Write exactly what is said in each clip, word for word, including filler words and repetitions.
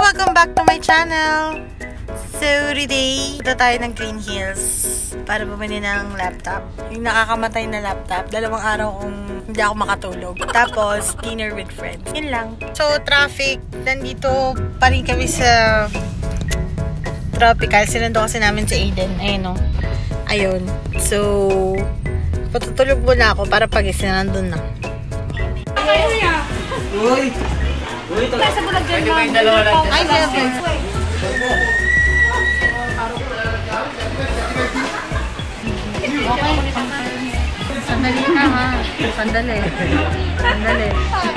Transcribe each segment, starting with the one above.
Welcome back to my channel! So today, ito tayo ng Green Hills para bumili ng laptop. Yung nakakamatay na laptop. Dalawang araw kung hindi ako makatulog. Tapos, dinner with friends. Yun lang. So, traffic. Nandito pa rin kami sa tropical. Sinundo kasi namin si Aiden. Ayun o. Ayun. So, patutulog muna ako para pagising nandun na. Uy! Uy! Sa bulag dyan lang. May dalawa lang dyan. Ay, seven. Okay. Sandali ka ha. Sandali. Sandali.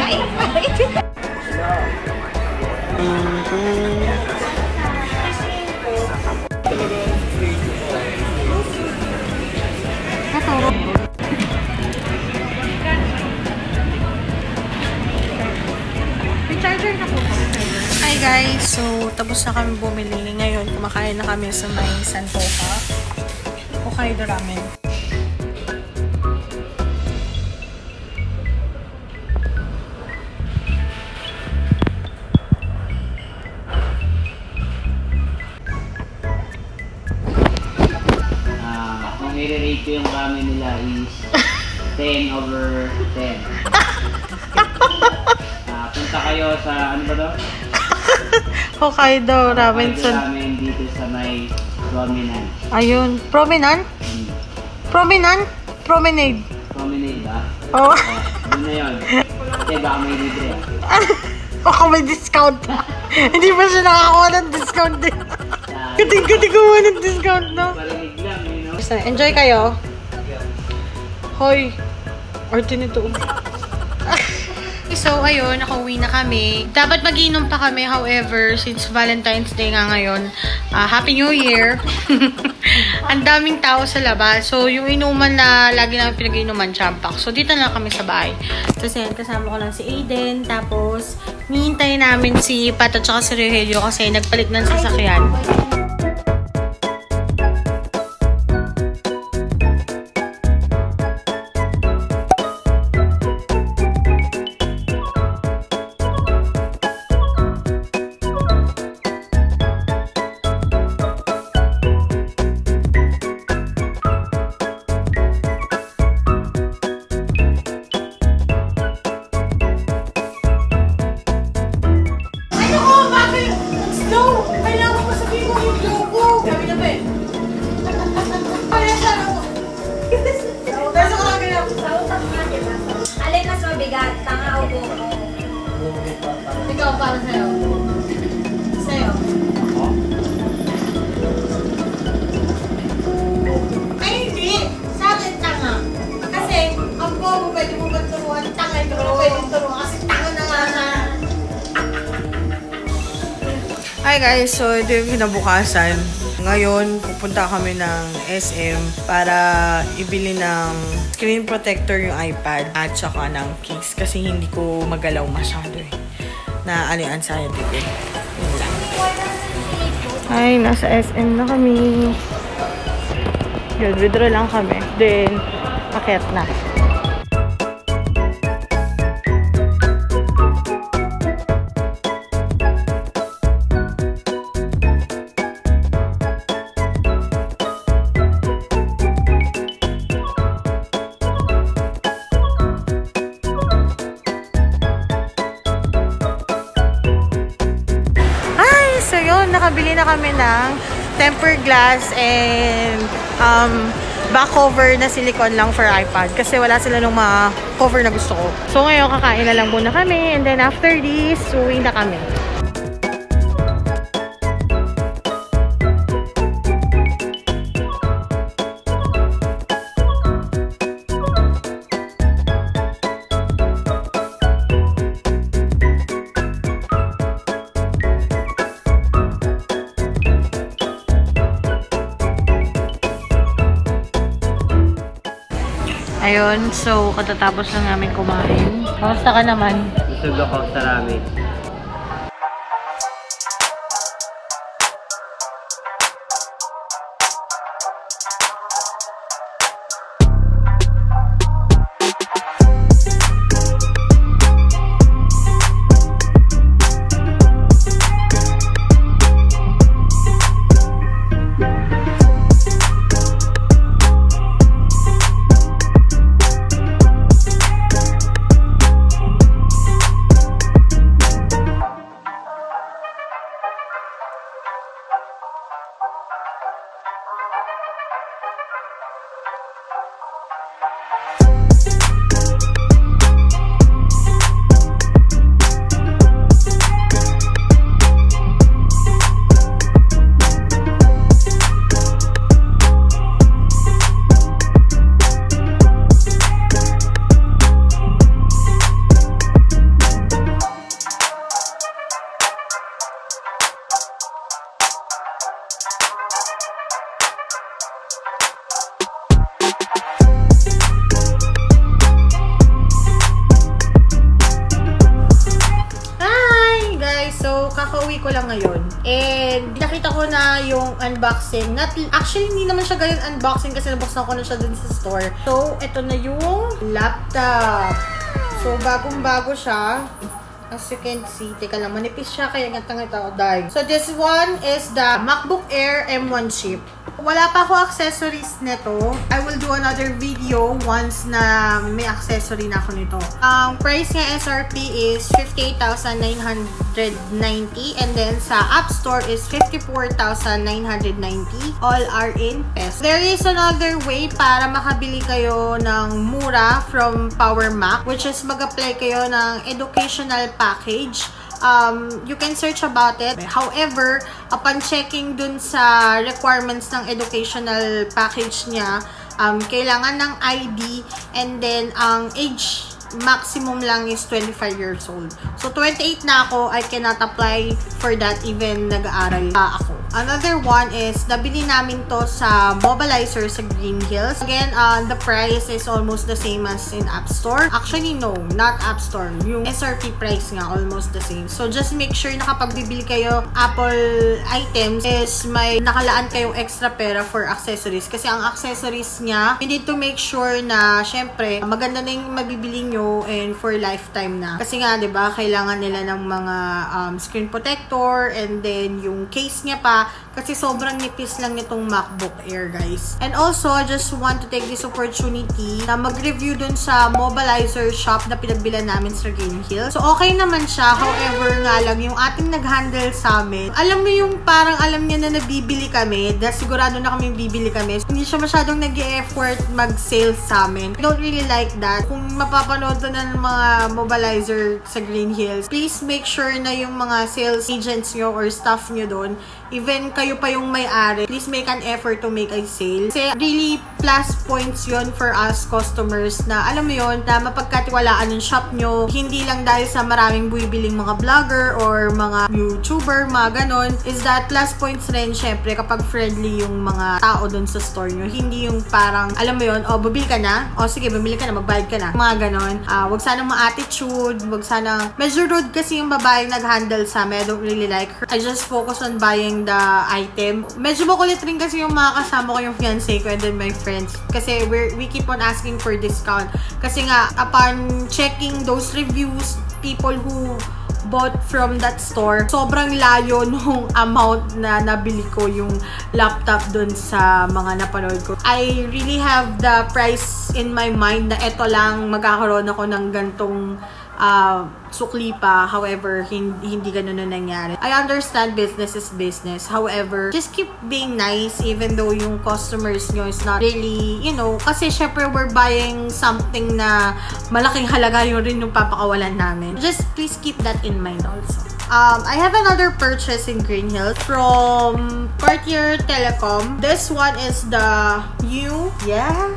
Katuro. May charger na po. Hi guys! So, tapos na kami bumili. Ngayon, kumakain na kami sa may Santoka. Hokkaido ramen. Ah, kung i-rate ko yung ramen nila is ten over ten. Ah, punta kayo sa ano ba daw? Hokkaido ramen. Hokkaido ramen dito sa may Promenade. Ayun. Promenade? Hmm. Promenade? Promenade. Promenade ba? Oo. Oh. Oh, ano na yun? Kasi baka may libre ah. Baka may discount. Hindi pa siya nakakuha ng discount din. Kating-kating kuha ng discount, no? Parinig lang, you know? Enjoy kayo. Hoy. Arte nito. So, ayun, nakauwi na kami. Dapat mag-inom pa kami, however, since Valentine's Day nga ngayon, uh, Happy New Year! Ang daming tao sa labas. So, yung inuman na lagi namin pinag-inuman, champak. So, dito na kami sa bahay. Kasi, kasama ko lang si Aiden. Tapos, nihintay namin si Pat at saka si Rogelio kasi nagpalit ng sasakyan. Alin mas mabigat? Tanga o buko? Ikaw, para sa'yo. Sa'yo. Ay, hindi. Sa akin, tanga. Kasi, ang bobo, pwede mo ba turuan? Tanga, ito mo pwede turuan. Kasi tanga na nga na. Hi guys, so ito yung kinabukasan. Ngayon, pupunta kami ng S M para ibili ng screen protector yung iPad at saka ng case kasi hindi ko magalaw masyado eh. Na ano yung anxiety ko. Yun lang. Ay, nasa S M na kami. Yun, withdraw lang kami. Then, paket na. So yun, nakabili na kami ng tempered glass and um, back cover na silicone lang for iPad kasi wala sila nung mga cover na gusto ko. So ngayon, kakain na lang muna kami and then after this, uwi na kami. Ayun, so katatapos lang namin kumain. Kamusta ka naman? Busog ako sa ramen. kakauwi ko lang ngayon. And nakita ko na yung unboxing. Not, actually, hindi naman siya ganyan unboxing kasi nabuksan ko na siya dun sa store. So, ito na yung laptop. So, bagong-bago siya. As you can see, teka lang, manipis siya kaya ngatang ito, dahil. So, this one is the MacBook Air M one chip. Wala pa ako accessories nito. I will do another video once na may accessory na ako nito. Ang price niya S R P is fifty-eight thousand nine hundred ninety and then sa App Store is fifty-four thousand nine hundred ninety. All are in pesos. There is another way para makabili kayo ng mura from Power Mac, which is mag-apply kayo ng educational package. Um, you can search about it. However, upon checking dun sa requirements ng educational package niya, um, kailangan ng I D and then ang age maximum lang is twenty-five years old. So, twenty-eight na ako. I cannot apply for that even nag-aaral pa ako. Another one is, nabili namin to sa Mobilizer sa Green Hills. Again, uh, the price is almost the same as in App Store. Actually, no. Not App Store. Yung S R P price nga, almost the same. So, just make sure na kapag bibili kayo Apple items is may nakalaan kayong extra pera for accessories. Kasi ang accessories niya, you need to make sure na, syempre, maganda na yung mabibili nyo and for lifetime na. Kasi nga, 'di ba, kailangan nila ng mga um, screen protector and then yung case niya pa kasi sobrang nipis lang nitong MacBook Air, guys. And also, I just want to take this opportunity na mag-review dun sa Mobilizer shop na pinagbilan namin sa Green Hills. So, okay naman siya. However, nga lang, yung ating nag-handle sa amin, alam mo yung parang alam niya na nabibili kami, dahil sigurado na kami bibili kami. Hindi siya masyadong nag-e-effort mag-sales sa amin. I don't really like that. Kung mapapanood to ng mga Mobilizer sa Green Hills, please make sure na yung mga sales agents nyo or staff nyo doon, even kayo pa yung may-ari, please make an effort to make a sale. Kasi really plus points yon for us customers na alam mo yon na mapagkatiwalaan ng shop nyo, hindi lang dahil sa maraming buibiling mga vlogger or mga YouTuber, mga ganon, is that plus points rin syempre kapag friendly yung mga tao doon sa store nyo. Hindi yung parang, alam mo yon, o oh, bumili ka na, o oh, sige, bumili ka na, magbayad ka na, mga ganon. Uh, wag sanang ma-attitude, wag sanang, medyo rude kasi yung babaeng nag-handle sa amin. I don't really like her. I just focus on buying the item. Medyo makulit rin kasi yung mga kasama ko, yung fiancé ko and then my friends. Kasi we're, we keep on asking for discount. Kasi nga, upon checking those reviews, people who bought from that store, sobrang layo nung amount na nabili ko yung laptop dun sa mga napanood ko. I really have the price in my mind na eto lang, magkakaroon ako ng gantong uh, sukli pa. However, hindi, hindi ganun na nangyari. I understand business is business. However, just keep being nice even though yung customers nyo is not really, you know, kasi syempre we're buying something na malaking halaga yun rin yung papakawalan namin. Just please keep that in mind also. Um, I have another purchase in Green Hills from Cartier Telecom. This one is the new, yeah,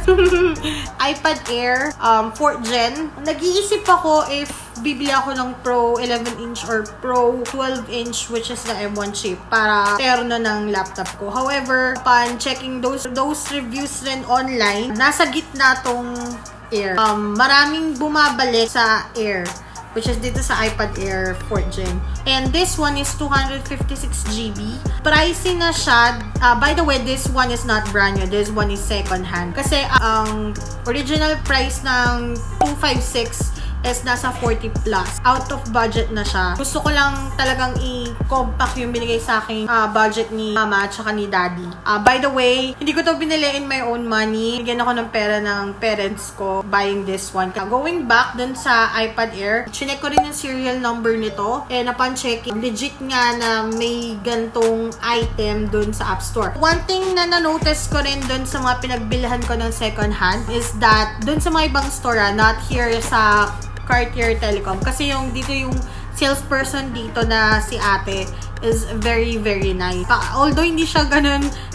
iPad Air um, fourth gen. Nag-iisip ako if bibili ako ng Pro eleven inch or Pro twelve inch, which is the M one chip, para terno ng laptop ko. However, upon checking those those reviews rin online, nasa gitna tong Air. Um, maraming bumabalik sa Air, which is dito sa iPad Air fourth gen. And this one is two hundred fifty-six gigabytes. Pricey na siya. Uh, by the way, this one is not brand new. This one is second hand. Kasi ang um, original price ng two fifty-six is nasa forty plus. Out of budget na siya. Gusto ko lang talagang i-compact yung binigay sa akin uh, budget ni mama at saka ni daddy. Uh, by the way, hindi ko to binili in my own money. Bigyan ako ng pera ng parents ko buying this one. Going back dun sa iPad Air, chinek ko rin yung serial number nito. And upon checking, legit nga na may gantong item dun sa App Store. One thing na na-notice ko rin dun sa mga pinagbilihan ko ng second hand is that dun sa mga ibang store, ah, not here sa Cartier Telecom. Kasi yung dito yung salesperson dito na si ate is very, very nice. Although hindi siya ganun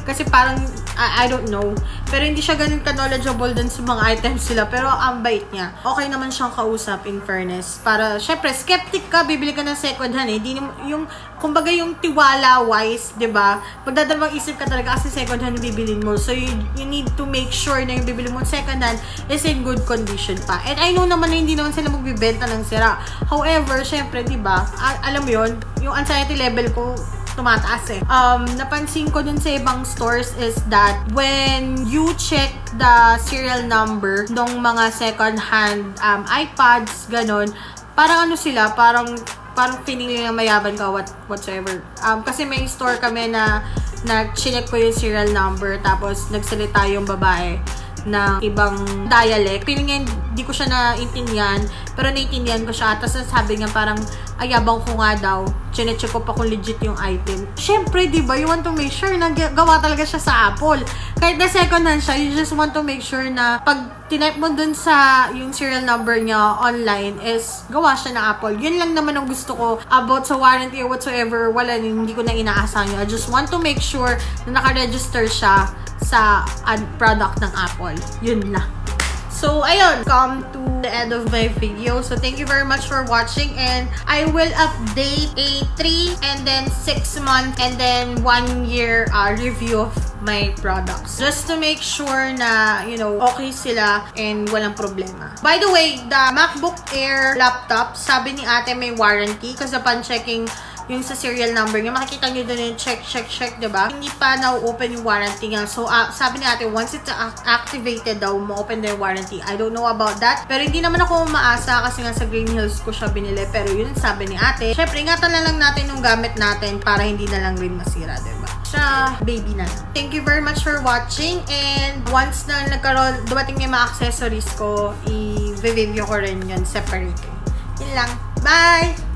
Kasi parang, I, I don't know. Pero hindi siya ganun ka-knowledgeable dun sa mga items sila. Pero ang bait niya. Okay naman siyang kausap, in fairness. Para, syempre, skeptic ka, bibili ka ng second hand eh. Di, yung, kumbaga yung tiwala-wise, diba? Magdadalawang isip ka talaga kasi second hand bibilin mo. So, you, you need to make sure na yung bibili mo second hand is in good condition pa. And I know naman na hindi naman sila magbibenta ng sira. However, syempre, diba? Alam mo yun, yung anxiety level ko, tumataas eh. Um, napansin ko dun sa ibang stores is that when you check the serial number ng mga second-hand um, iPads, ganon, parang ano sila, parang parang feeling nila mayaban ka what, whatsoever. Um, kasi may store kami na nag-check ko yung serial number tapos nagsalita yung babae ng ibang dialect. Feeling niya, hindi ko siya naintindihan, pero naintindihan ko siya. Tapos sabi niya parang, ayabang ko nga daw, chinecheck ko pa kung legit yung item. Siyempre, di ba, you want to make sure na gawa talaga siya sa Apple. Kahit na second hand siya, you just want to make sure na pag tinype mo dun sa yung serial number niya online is gawa siya ng Apple. Yun lang naman ang gusto ko about sa warranty or whatsoever. Wala, hindi ko na inaasahan yun. I just want to make sure na naka-register siya sa uh, product ng Apple. Yun lang. So, ayun, come to the end of my video. So, thank you very much for watching, and I will update a three and then six month and then one year uh, review of my products. Just to make sure na, you know, okay sila and walang problema. By the way, the MacBook Air laptop, sabi ni ate may warranty kasi upon checking yung sa serial number niya, makikita nyo doon yung check, check, check, diba? Hindi pa na-open yung warranty niya. So, uh, sabi ni ate, once it's activated daw, ma-open na yung warranty. I don't know about that. Pero hindi naman ako maasa kasi nga sa Green Hills ko siya binili. Pero yun sabi ni ate. Syempre, ingatan na lang natin yung gamit natin para hindi na lang rin masira, diba? Siya, baby na. Thank you very much for watching. And once na nagkaroon, dumating yung mga accessories ko, i-review ko rin yun separate. Yun lang. Bye!